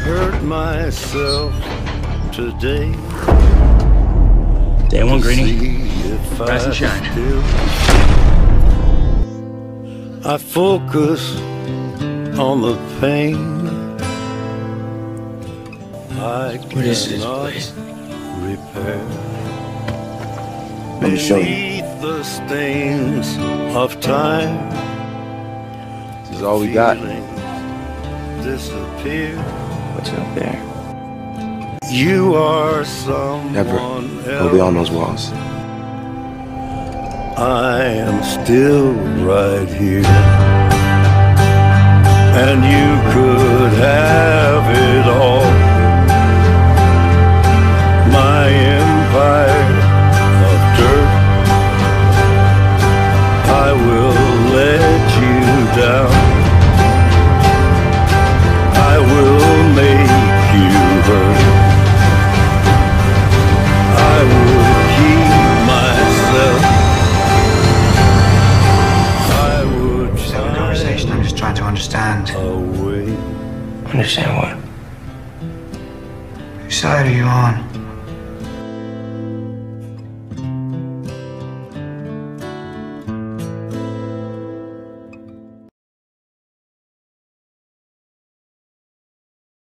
hurt myself today. Day one, Greenie. Rise and shine. I focus on the pain. What is this place? Repair. Let me show you. Beneath the stains of time, This is all we got. disappear. What's up there? You are someone Never go beyond those walls. I am still right here, and you could have it all. My empire of dirt, I will let you down. I will make you hurt. I will keep myself. Just have a conversation. I'm just trying to understand. Away. Understand what?